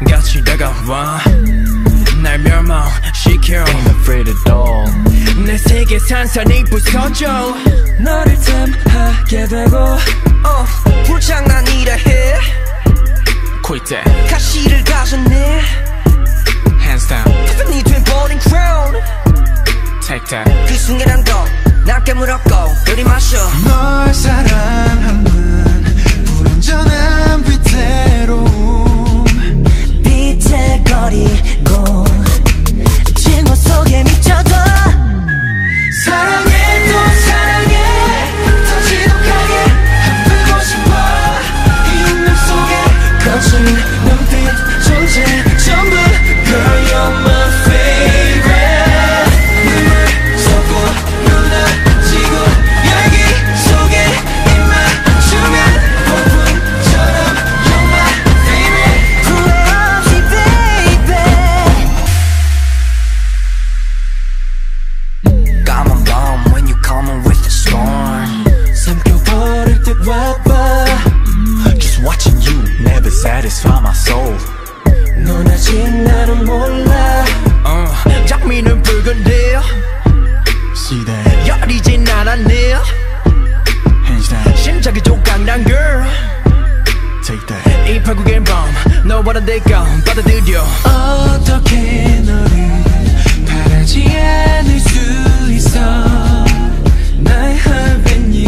같이 다가와 날 멸망시켜 Ain't afraid at all 내 세계 산산이 부서져 너를 탐하게 되고 불장난이라 해 Quit that 가시를 가졌네 Hands down 네 돼버린 crown Take that 그 순간한 거날 깨물었고 들이마셔 널 사랑하는 불완전한 위태로움 비틀거리고 징후 속에 미쳐도 사랑해 또 사랑해 더 지독하게 한보고 싶어 이 운명 속에 거친 눈빛 존재 전부 Girl you're my favorite 눈물 쏟고 무너지고 열기 속에 입 맞추면 폭풍처럼 You're my favorite 후회 없이 baby Come on bomb when you coming with the storm 삼켜버릴 듯 와봐 Just watching you never satisfy my soul 넌 아직 나를 몰라 장미는 붉은데 See that 열이진 않았네 Hands down 심장이 조각난 girl Take that 이 파국의 밤 너보다 내가 받아들여 어떻게 너를 바라지 않을 수 있어 나의 heart and